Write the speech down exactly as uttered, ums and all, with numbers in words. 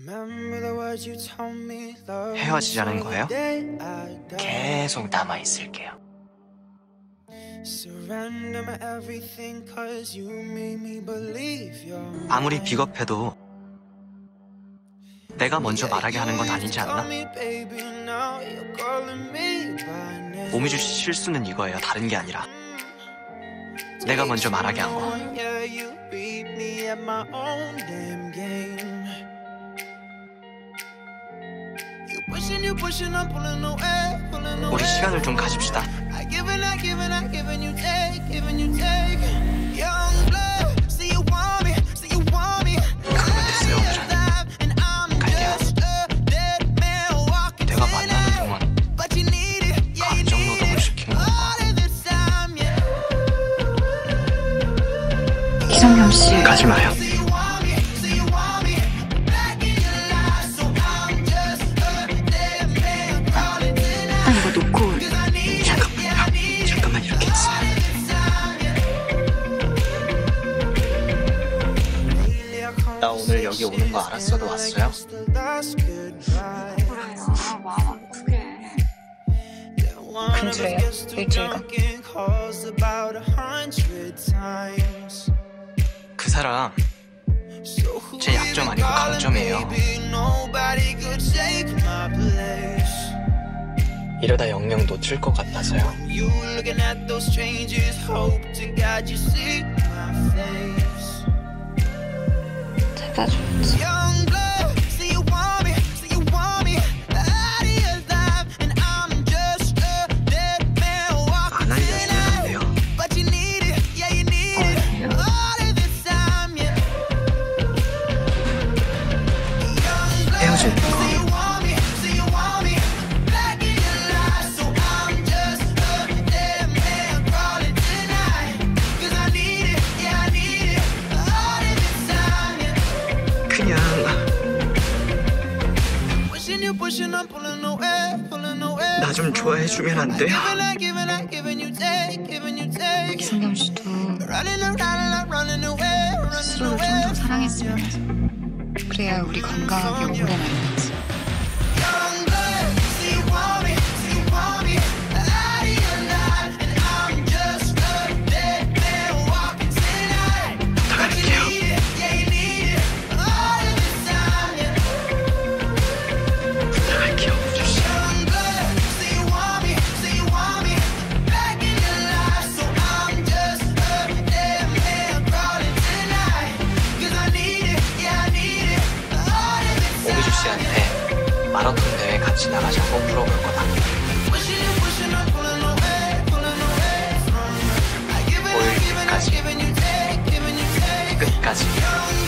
헤어지자는 거예요? 계속 남아있을게요. 아무리 비겁해도 내가 먼저 말하게 하는 건 아니지 않나? 오미주 씨 실수는 이거예요. 다른 게 아니라 내가 먼저 말하게 한 거. 우리 시간을 좀 가집시다. 그러면 됐어요, 오늘은. 갈게요. 내가 만나는 동안 감정노동을 시킨 거. 이성겸 씨. 가지 마요. 이거 놓고 잠깐만요. 잠깐만 이렇게 있어요. 나 오늘 여기 오는 거 알았어도 왔어요? 아, 마음 아프게. 근처에요? 일주일간? 그 사람 제 약점 아니고 강점이에요. 이러다 영영 놓칠 것 같아서요. 제가 좋지. 안 알려주면 안 돼요. 헤어지는 거. 나 좀 좋아해주면 안 돼요? 이성겸 씨도 스스로를 좀 더 사랑했으면 해서. 그래야 우리 건강하게 오래 만나지. 오미주 씨한테 마라톤 대회 같이 나가자고 물어볼 거다. 오일 끝까지. 끝까지.